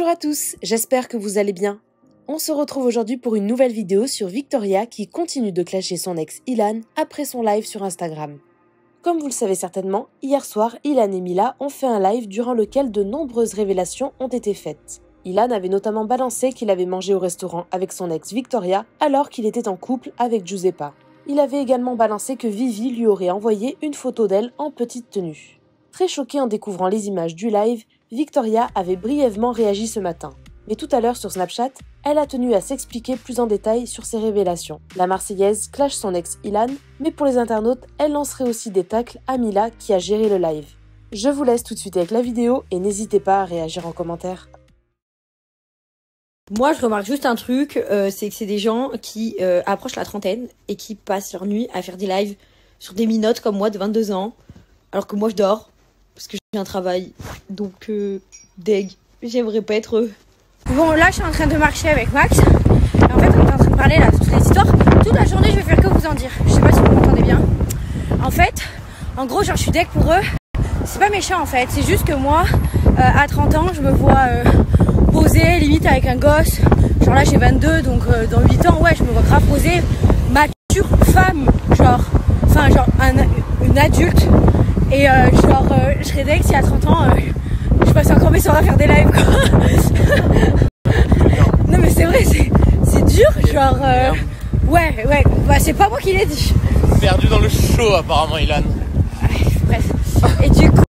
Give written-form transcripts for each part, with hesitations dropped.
Bonjour à tous, j'espère que vous allez bien. On se retrouve aujourd'hui pour une nouvelle vidéo sur Victoria qui continue de clasher son ex Ilan après son live sur Instagram. Comme vous le savez certainement, hier soir, Ilan et Mila ont fait un live durant lequel de nombreuses révélations ont été faites. Ilan avait notamment balancé qu'il avait mangé au restaurant avec son ex Victoria alors qu'il était en couple avec Giuseppa. Il avait également balancé que Vivi lui aurait envoyé une photo d'elle en petite tenue. Très choquée en découvrant les images du live, Victoria avait brièvement réagi ce matin. Mais tout à l'heure sur Snapchat, elle a tenu à s'expliquer plus en détail sur ses révélations. La Marseillaise clash son ex Ilan, mais pour les internautes, elle lancerait aussi des tacles à Mila qui a géré le live. Je vous laisse tout de suite avec la vidéo et n'hésitez pas à réagir en commentaire. Moi, je remarque juste un truc, c'est que c'est des gens qui approchent la trentaine et qui passent leur nuit à faire des lives sur des minottes comme moi de 22 ans, alors que moi je dors parce que j'ai un travail. Donc, deg, j'aimerais pas être eux. Bon, là, je suis en train de marcher avec Max. Et en fait, on est en train de parler là de toutes les histoires. Toute la journée, je vais faire que vous en dire. Je sais pas si vous m'entendez bien. En fait, en gros, genre, je suis deg pour eux. C'est pas méchant en fait. C'est juste que moi, à 30 ans, je me vois posée, limite avec un gosse. Genre là, j'ai 22, donc dans 8 ans, ouais, je me vois grave posée. Mature femme, genre. Enfin, genre, une adulte. Et je serais deg si à 30 ans, je passe encore mes soirées à faire des lives, quoi. Non, mais c'est vrai, c'est dur, genre. Ouais, bah c'est pas moi qui l'ai dit. Perdu dans le show, apparemment, Ilan. Bref. Et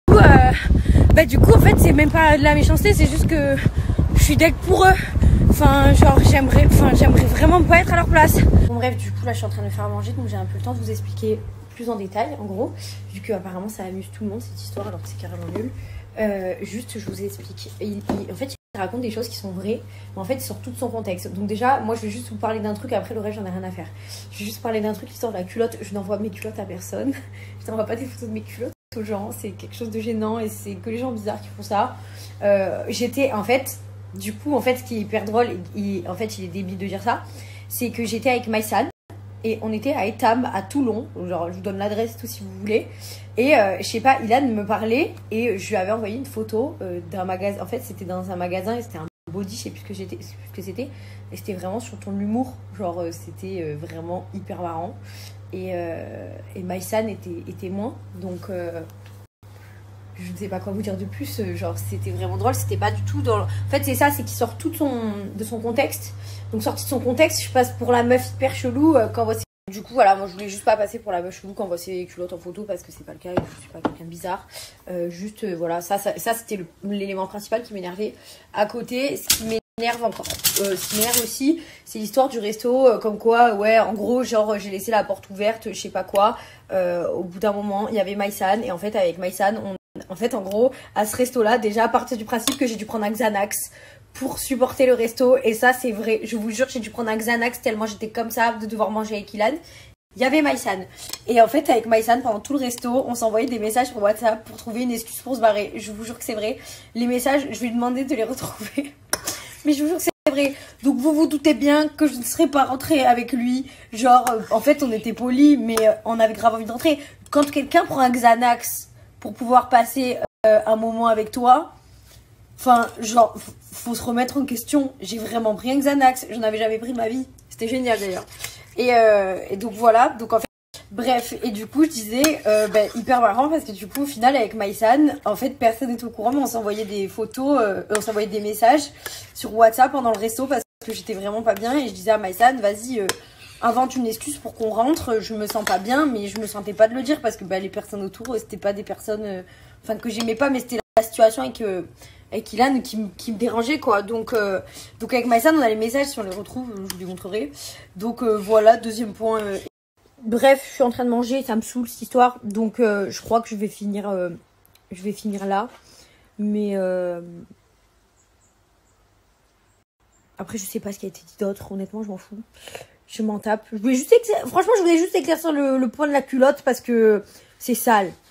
du coup, en fait, c'est même pas de la méchanceté, c'est juste que je suis deg pour eux. Enfin, genre, j'aimerais vraiment pas être à leur place. Bon, bref, du coup, là, je suis en train de faire à manger, donc j'ai un peu le temps de vous expliquer plus en détail, en gros, vu que apparemment ça amuse tout le monde cette histoire, alors que c'est carrément nul. Juste, je vous explique. En fait, il raconte des choses qui sont vraies, mais en fait, il sort tout de son contexte. Donc déjà, moi, je vais juste vous parler d'un truc, après le reste, j'en ai rien à faire. Je vais juste parler d'un truc qui sort de la culotte. Je n'envoie mes culottes à personne. Je n'envoie pas des photos de mes culottes aux gens. C'est quelque chose de gênant et c'est que les gens bizarres qui font ça. J'étais, en fait, du coup, en fait, ce qui est hyper drôle, en fait, il est débile de dire ça, c'est que j'étais avec Maïsan. Et on était à Etam, à Toulon. Genre, je vous donne l'adresse tout si vous voulez. Et je sais pas, Ilan me parlait et je lui avais envoyé une photo d'un magasin. En fait, c'était dans un magasin et c'était un body, je sais plus ce que c'était. Et c'était vraiment sur ton humour. Genre, c'était vraiment hyper marrant. Et Maïsan était moins. Donc, je ne sais pas quoi vous dire de plus. Genre, c'était vraiment drôle. C'était pas du tout dans. En fait, c'est ça, c'est qu'il sort tout de son contexte. Donc, sorti de son contexte, je passe pour la meuf hyper chelou quand on voit ses... Du coup, voilà, moi je voulais juste pas passer pour la meuf chelou quand on voit ses culottes en photo parce que c'est pas le cas et je suis pas quelqu'un de bizarre. Voilà, ça c'était l'élément principal qui m'énervait. À côté, ce qui m'énerve encore, ce qui m'énerve aussi, c'est l'histoire du resto. Comme quoi, ouais, en gros, genre j'ai laissé la porte ouverte, je sais pas quoi. Au bout d'un moment, il y avait Maïsan et en fait, avec Maïsan, en fait, en gros, à ce resto-là, déjà à partir du principe que j'ai dû prendre un Xanax pour supporter le resto. Et ça, c'est vrai. Je vous jure, j'ai dû prendre un Xanax tellement j'étais comme ça de devoir manger avec Ilan. Il y avait Maïsan. Et en fait, avec Maïsan, pendant tout le resto, on s'envoyait des messages sur WhatsApp pour trouver une excuse pour se barrer. Je vous jure que c'est vrai. Les messages, je vais lui demander de les retrouver. Mais je vous jure que c'est vrai. Donc vous vous doutez bien que je ne serais pas rentrée avec lui. Genre, en fait, on était polis, mais on avait grave envie de rentrer. Quand quelqu'un prend un Xanax pour pouvoir passer un moment avec toi, enfin, genre, faut se remettre en question. J'ai vraiment pris un Xanax. J'en avais jamais pris de ma vie. C'était génial d'ailleurs. Et donc voilà. Donc en fait, bref. Et du coup, je disais, hyper marrant parce que du coup, au final, avec Maïsan, en fait, personne n'est au courant, mais on s'envoyait des photos, on s'envoyait des messages sur WhatsApp pendant le resto parce que j'étais vraiment pas bien. Et je disais à Maïsan, vas-y, invente une excuse pour qu'on rentre. Je me sens pas bien, mais je me sentais pas de le dire parce que les personnes autour, c'était pas des personnes, que j'aimais pas, mais c'était la situation avec Ilan qui me dérangeait quoi. Donc avec Maïsan on a les messages, si on les retrouve je vous les montrerai. Donc voilà, deuxième point. Bref, je suis en train de manger, ça me saoule cette histoire, donc je crois que je vais finir là, mais après je sais pas ce qui a été dit d'autre, honnêtement je m'en fous, je m'en tape. Franchement je voulais juste éclaircir le point de la culotte parce que c'est sale.